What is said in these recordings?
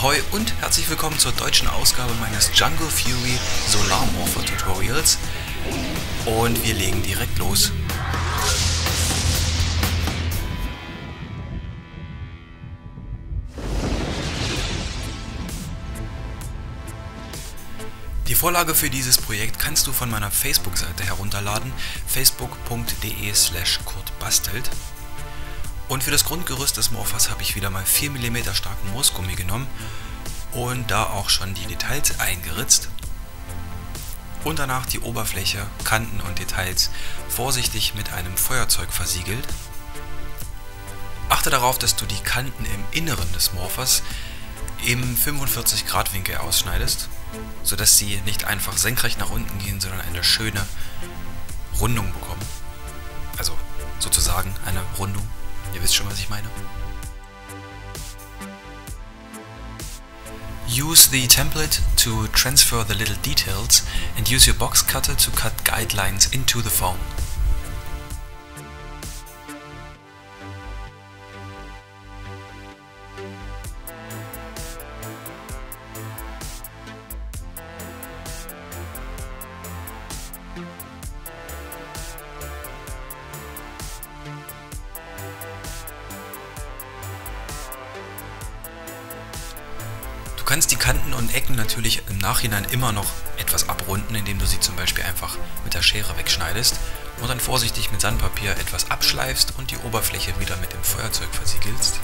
Ahoi und herzlich willkommen zur deutschen Ausgabe meines Jungle Fury Solar Morpher Tutorials. Und wir legen direkt los. Die Vorlage für dieses Projekt kannst du von meiner Facebook-Seite herunterladen, facebook.de/kurtbastelt. Und für das Grundgerüst des Morphers habe ich wieder mal 4 mm starken Moosgummi genommen und da auch schon die Details eingeritzt. Und danach die Oberfläche, Kanten und Details vorsichtig mit einem Feuerzeug versiegelt. Achte darauf, dass du die Kanten im Inneren des Morphers im 45 Grad Winkel ausschneidest, sodass sie nicht einfach senkrecht nach unten gehen, sondern eine schöne Rundung bekommen. Also sozusagen eine Rundung. Ihr wisst schon, was ich meine. Use the template to transfer the little details and use your box cutter to cut guidelines into the foam. Du kannst die Kanten und Ecken natürlich im Nachhinein immer noch etwas abrunden, indem du sie zum Beispiel einfach mit der Schere wegschneidest und dann vorsichtig mit Sandpapier etwas abschleifst und die Oberfläche wieder mit dem Feuerzeug versiegelst.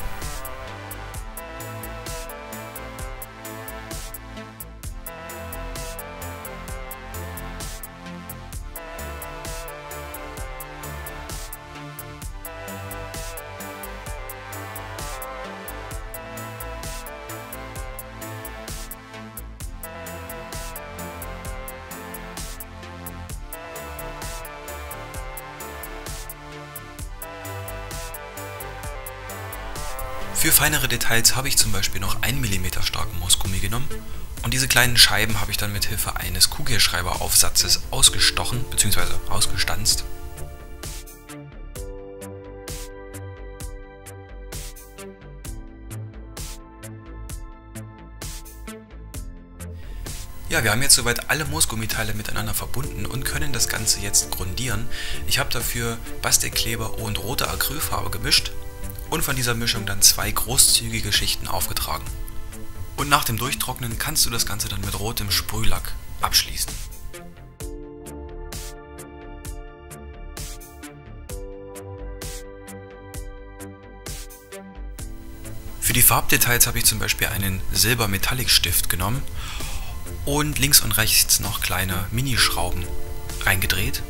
Für feinere Details habe ich zum Beispiel noch 1 mm starken Moosgummi genommen und diese kleinen Scheiben habe ich dann mit Hilfe eines Kugelschreiberaufsatzes ausgestochen bzw. ausgestanzt. Ja, wir haben jetzt soweit alle Moosgummiteile miteinander verbunden und können das Ganze jetzt grundieren. Ich habe dafür Bastekkleber und rote Acrylfarbe gemischt und von dieser Mischung dann 2 großzügige Schichten aufgetragen. Und nach dem Durchtrocknen kannst du das Ganze dann mit rotem Sprühlack abschließen. Für die Farbdetails habe ich zum Beispiel einen Silber-Metallic-Stift genommen und links und rechts noch kleine Minischrauben reingedreht.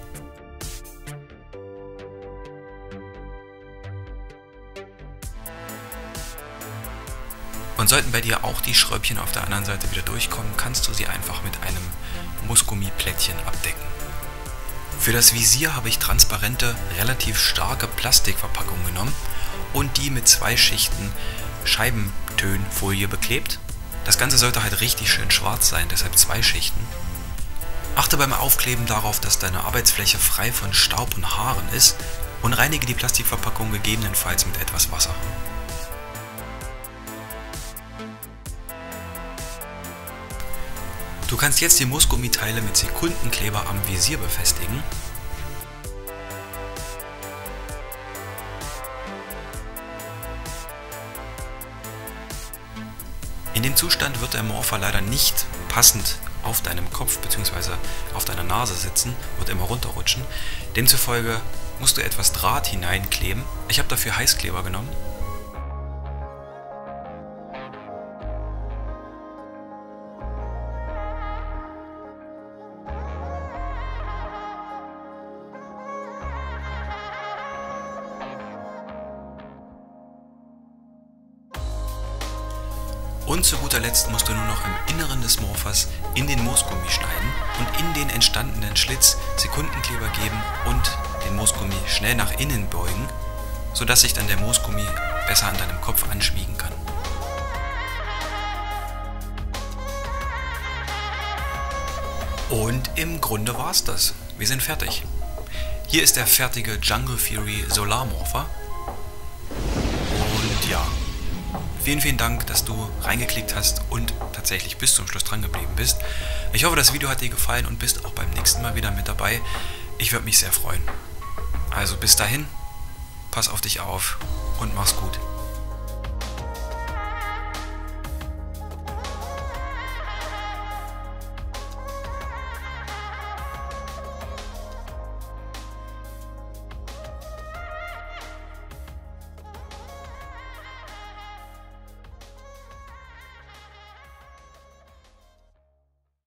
Und sollten bei dir auch die Schräubchen auf der anderen Seite wieder durchkommen, kannst du sie einfach mit einem Moosgummiplättchen abdecken. Für das Visier habe ich transparente, relativ starke Plastikverpackung genommen und die mit 2 Schichten Scheibentönfolie beklebt. Das Ganze sollte halt richtig schön schwarz sein, deshalb 2 Schichten. Achte beim Aufkleben darauf, dass deine Arbeitsfläche frei von Staub und Haaren ist und reinige die Plastikverpackung gegebenenfalls mit etwas Wasser. Du kannst jetzt die Moosgummiteile mit Sekundenkleber am Visier befestigen. In dem Zustand wird der Morpher leider nicht passend auf deinem Kopf bzw. auf deiner Nase sitzen, wird immer runterrutschen. Demzufolge musst du etwas Draht hineinkleben. Ich habe dafür Heißkleber genommen. Und zu guter Letzt musst du nur noch im Inneren des Morphers in den Moosgummi schneiden und in den entstandenen Schlitz Sekundenkleber geben und den Moosgummi schnell nach innen beugen, sodass sich dann der Moosgummi besser an deinem Kopf anschmiegen kann. Und im Grunde war's das. Wir sind fertig. Hier ist der fertige Jungle Fury Solar Morpher. Und ja, Vielen, vielen Dank, dass du reingeklickt hast und tatsächlich bis zum Schluss dran geblieben bist. Ich hoffe, das Video hat dir gefallen und bist auch beim nächsten Mal wieder mit dabei. Ich würde mich sehr freuen. Also bis dahin, pass auf dich auf und mach's gut.